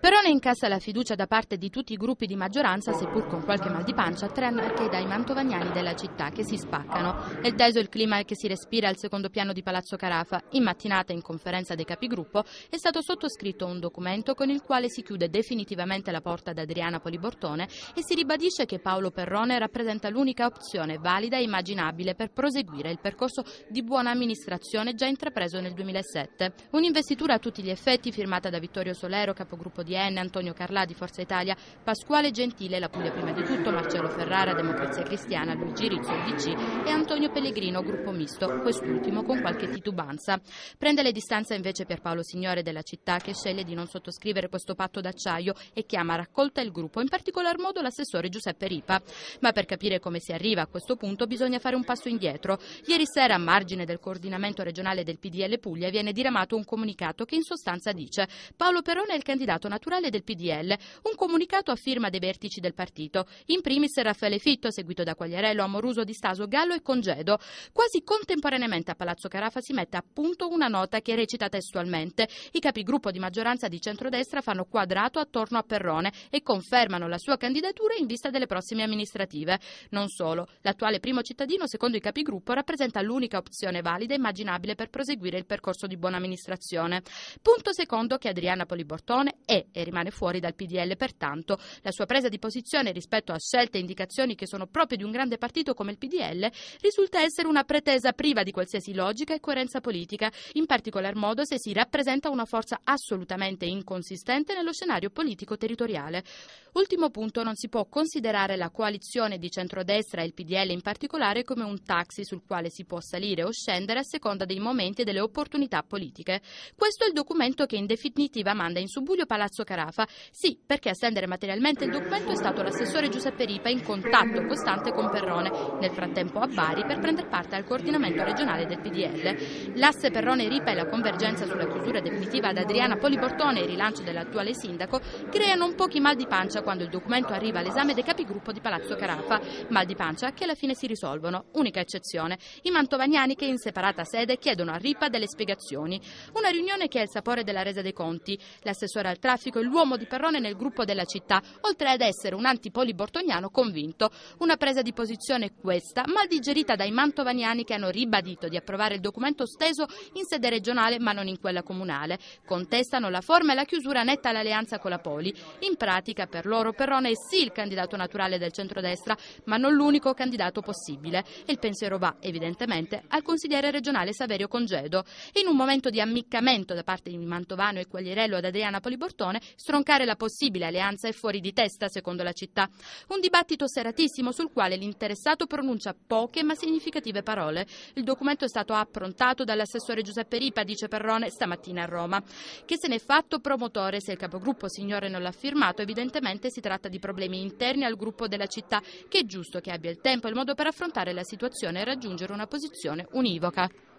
Perrone incassa la fiducia da parte di tutti i gruppi di maggioranza, seppur con qualche mal di pancia, tranne dai mantovaniani della città che si spaccano. È teso il clima che si respira al secondo piano di Palazzo Carafa. In mattinata, in conferenza dei capigruppo, è stato sottoscritto un documento con il quale si chiude definitivamente la porta ad Adriana Polibortone e si ribadisce che Paolo Perrone rappresenta l'unica opzione valida e immaginabile per proseguire il percorso di buona amministrazione già intrapreso nel 2007. Un'investitura a tutti gli effetti firmata da Vittorio Solero, capogruppo di N, Antonio Carlà di Forza Italia, Pasquale Gentile, la Puglia prima di tutto, Marcello Ferrara, Democrazia Cristiana, Luigi Rizzo, DC e Antonio Pellegrino, gruppo misto, quest'ultimo con qualche titubanza. Prende le distanze invece Pierpaolo Signore della città, che sceglie di non sottoscrivere questo patto d'acciaio e chiama a raccolta il gruppo, in particolar modo l'assessore Giuseppe Ripa. Ma per capire come si arriva a questo punto bisogna fare un passo indietro. Ieri sera, a margine del coordinamento regionale del PDL Puglia, viene diramato un comunicato che in sostanza dice: Paolo Perrone è il candidato naturale del PDL, un comunicato a firma dei vertici del partito, in primis Raffaele Fitto, seguito da Quagliarello, Amoruso, Di Staso, Gallo e Congedo. Quasi contemporaneamente a Palazzo Carafa si mette a punto una nota che recita testualmente: i capigruppo di maggioranza di centrodestra fanno quadrato attorno a Perrone e confermano la sua candidatura in vista delle prossime amministrative. Non solo, l'attuale primo cittadino, secondo i capigruppo, rappresenta l'unica opzione valida e immaginabile per proseguire il percorso di buona amministrazione. Punto secondo, che Adriana Polibortone è e rimane fuori dal PDL, pertanto la sua presa di posizione rispetto a scelte e indicazioni che sono proprie di un grande partito come il PDL risulta essere una pretesa priva di qualsiasi logica e coerenza politica, in particolar modo se si rappresenta una forza assolutamente inconsistente nello scenario politico territoriale. Ultimo punto, non si può considerare la coalizione di centrodestra e il PDL in particolare come un taxi sul quale si può salire o scendere a seconda dei momenti e delle opportunità politiche. Questo è il documento che in definitiva manda in subbuglio Palazzo Carafa. Sì, perché a stendere materialmente il documento è stato l'assessore Giuseppe Ripa, in contatto costante con Perrone, nel frattempo a Bari, per prendere parte al coordinamento regionale del PDL. L'asse Perrone-Ripa e la convergenza sulla chiusura definitiva ad Adriana Polibortone e il rilancio dell'attuale sindaco creano non pochi mal di pancia quando il documento arriva all'esame dei capigruppo di Palazzo Carafa. Mal di pancia che alla fine si risolvono. Unica eccezione: i mantovaniani che in separata sede chiedono a Ripa delle spiegazioni. Una riunione che ha il sapore della resa dei conti. L'assessore al traffico è l'uomo di Perrone nel gruppo della città, oltre ad essere un antipolibortoniano convinto. Una presa di posizione questa, mal digerita dai mantovaniani, che hanno ribadito di approvare il documento steso in sede regionale ma non in quella comunale. Contestano la forma e la chiusura netta all'alleanza con la Poli. In pratica, per loro Perrone è sì il candidato naturale del centrodestra, ma non l'unico candidato possibile. E il pensiero va, evidentemente, al consigliere regionale Saverio Congedo. In un momento di ammiccamento da parte di Mantovano e Quagliarello ad Adriana Polibortone, stroncare la possibile alleanza è fuori di testa, secondo la città. Un dibattito seratissimo sul quale l'interessato pronuncia poche ma significative parole. Il documento è stato approntato dall'assessore Giuseppe Ripa, dice Perrone, stamattina a Roma. Che se ne è fatto promotore, se il capogruppo Signore non l'ha firmato, evidentemente si tratta di problemi interni al gruppo della città, che è giusto che abbia il tempo e il modo per affrontare la situazione e raggiungere una posizione univoca.